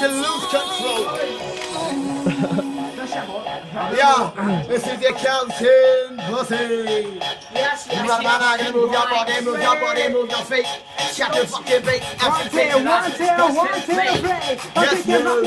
to lose control. Yeah, this is the counting pussy. Yes, You run around now, gonna move your body, move your body, move your feet. Shut your fucking beat. One, two, three. Yes, you.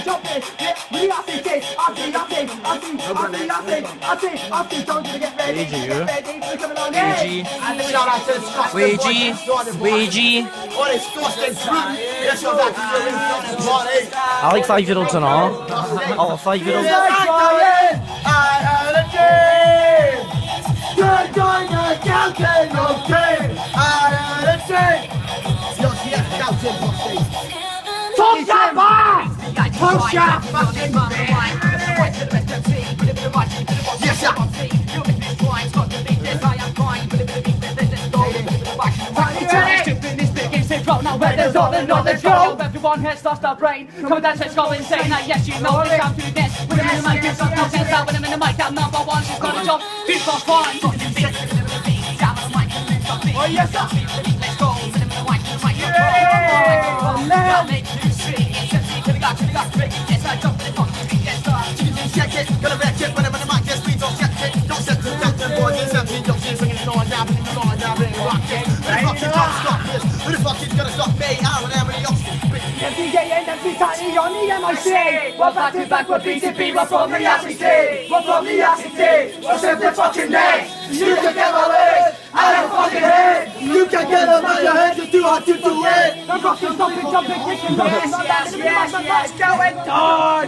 Shout out to Scott. Ouija. What is disgusting truth? Yes, you're back to your inside party. I like 5-year-olds and all. Oh, 5-year-olds. I had a dream. You're going to counting your dream. I had a dream. You're here counting pussy. Push your back! Push your fucking back! Yes, sir. Now where there's all the knowledge go. Everyone has lost our brain. Come dance, let's go insane. Now yes, you know it's time to dance. When I'm in the mic, it's not no sense. When I'm in the mic, I'm number one. She's got a job. People fine. Oh yes, sir. Let's go. Check it, gonna wreck it when I'm in the mic, yes, we don't check it. Don't set the captain, boy, this empty, don't see singing, no one down, rock it. Who the fuck is gonna stop this? Who the fuck is gonna stop me? I don't have any options. MTJ and MC Tiny on the MIC. We're back to back with BTP, we're from the RCT. We're from the RCT, we're simply fucking dead. You can get my legs, I don't fucking head. You can get them out your head, it's too hard to do it. I'm rocking, stomping, jumping, kicking, yes, going on.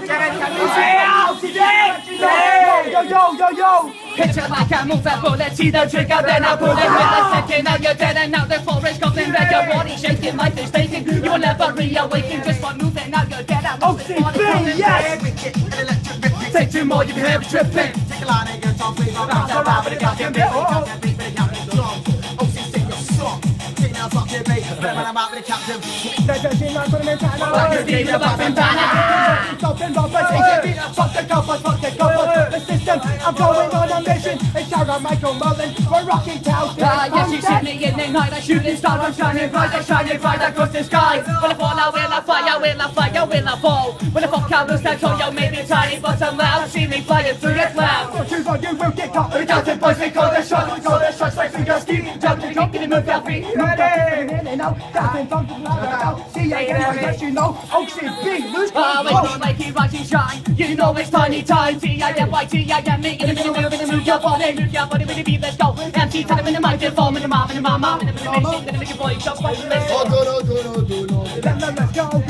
Yo. Hit it like I move that bullet, see the trigger, then I pull it with a second. Now you're dead and now the forest goblin red, your body shaking, my face taking. You will never reawaken, just one move and now you're dead. OCB, yes! Take two more, you can have a tripping. Take a line and get on, please. Around with the goddamn beat, with the goddamn song. OC, sing your song. Take now, fucking beat, when I'm out with the captain. Like a demon of up and down. Fuck the coppers, the system. I'm going on a mission. It's shout out Michael Mullen. We're rocking town. Yes, you see me in the night. I shooting stars. I'm shining bright across the sky. When I fall, I will fly. I will fall. When I fuck out, stand tall, yo, maybe tiny, but I'm loud. See me flying through the clouds. Choose on you will get caught. The doubting boys, we call the shots. Like fingers, keep jumping, and move your feet. Ready? See ya, yes, you know. OCB, lose control. Like he rise and shine. You know it's tiny time. T-I-M-Y-T-I-M-E. In the middle, move your body with the beat. Let's go. MC, tell him in the microphone, in the mom, in the mom, in the machine, in the boy, just like this. Oh, no. Let's go.